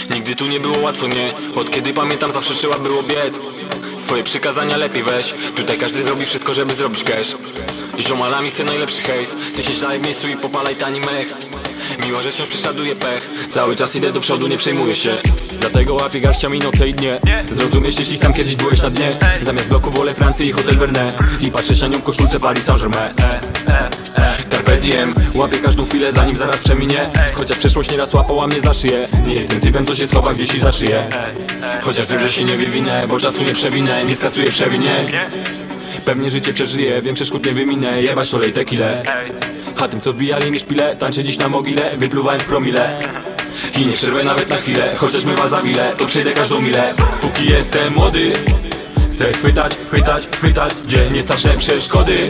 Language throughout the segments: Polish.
Nigdy tu nie było łatwo, nie. Od kiedy pamiętam zawsze trzeba było biec. Swoje przykazania lepiej weź. Tutaj każdy zrobi wszystko, żeby zrobić cash. Ziomalami chcę najlepszy hejs. Ty siedź dalej w miejscu i popalaj tani mech. Miło, że wciąż prześladuje pech. Cały czas idę do przodu, nie przejmuję się. Dlatego łapię garściami noce i dnie. Zrozumiesz, jeśli sam kiedyś byłeś na dnie. Zamiast bloku wolę Francję i hotel Vernet. I patrzę na nią w koszulce Paris Saint-Germain. Carpe diem, łapię każdą chwilę zanim zaraz przeminie. Chociaż przeszłość nieraz łapała mnie za szyję. Nie jestem typem, co się schowa gdzieś i za szyję. Chociaż wiem, że się nie wywinę, bo czasu nie przewinę, nie skasuję przewinień. Pewnie życie przeżyję, wiem, przeszkód nie wyminę. Jebać to lej tequilę. A tym, co wbijali mi szpile, tańczę dziś na mogile, wypluwając promile. I nie przerwę nawet na chwilę, chociaż mywa za wile, to przejdę każdą milę. Póki jestem młody, chcę chwytać, chwytać, chwytać dziennie straszne przeszkody.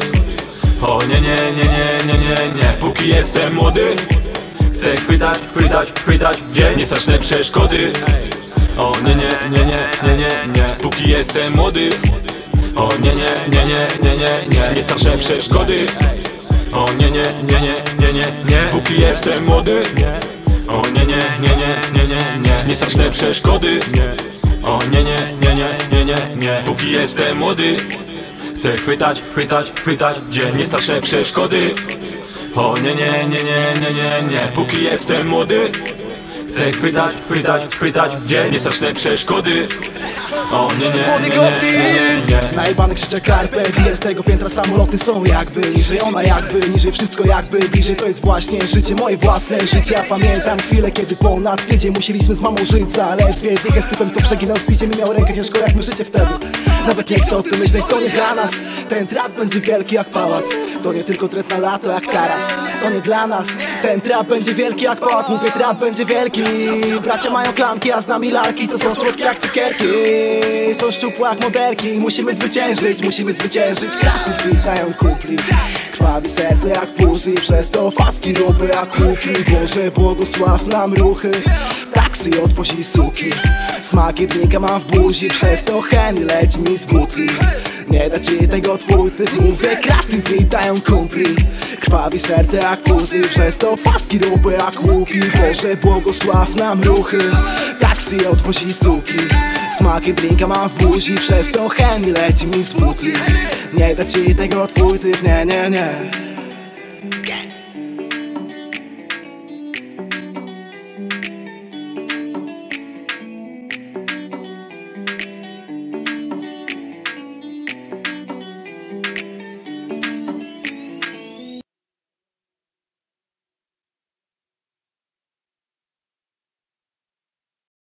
O nie, nie, nie, nie, nie, nie, nie. Póki jestem młody, chcę chwytać, chwytać, chwytać dziennie straszne przeszkody. O nie, nie, nie, nie, nie, nie, nie. Póki jestem młody. O nie, nie, nie, nie, nie, nie, nie. Nie straszne przeszkody. O nie, nie, nie, nie, nie, nie, nie. Póki jestem młody. O nie, nie, nie, nie, nie, nie, nie. Nie straszne przeszkody. O nie, nie, nie, nie, nie, nie, nie. Póki jestem młody, chcę chwytać, chwytać, chwytać dziennie straszne przeszkody. O nie, nie, nie, nie, nie, nie, nie. Póki jestem młody, chcę chwytać, chwytać, chwytać dziennie straszne przeszkody. O nie, nie, Młody nie, nie, nie, nie. Najebany krzyczę carpe diem, z tego piętra samoloty są jakby. Niżej ona jakby, niżej wszystko jakby. Bliżej to jest właśnie życie, moje własne życie. Ja pamiętam chwilę, kiedy ponad tydzień musieliśmy z mamą żyć zaledwie. Dychę z typem, co przeginał z piciem i miał rękę ciężko jak my życie wtedy. Nawet nie chcę o tym myśleć, to nie dla nas. Ten trap będzie wielki jak pałac. To nie tylko tret na lato jak taras. To nie dla nas. Ten trap będzie wielki jak pałac. Mówię, trap będzie wielki. Bracia mają klamki, a z nami lalki, co są słodkie jak cukierki. Są szczupłe jak modelki. Musimy zwyciężyć, musimy zwyciężyć. Kraty witają kupli. Krwawi serce jak puzy. Przez to faski robię jak łuki. Boże, błogosław nam ruchy. Taksy otworzy suki. Smak jednika mam w buzi. Przez to Henny leci mi z butli. Nie da ci tego twój typ. Mówię, kraty witają kumpli. Krwawi serce jak puzy. Przez to faski robię jak łuki. Boże, błogosław nam ruchy. Taksy otworzy suki. Smaki drinka mam w buzi. Przez to Henny leci mi z butli. Nie da ci tego twój typ, nie, nie, nie.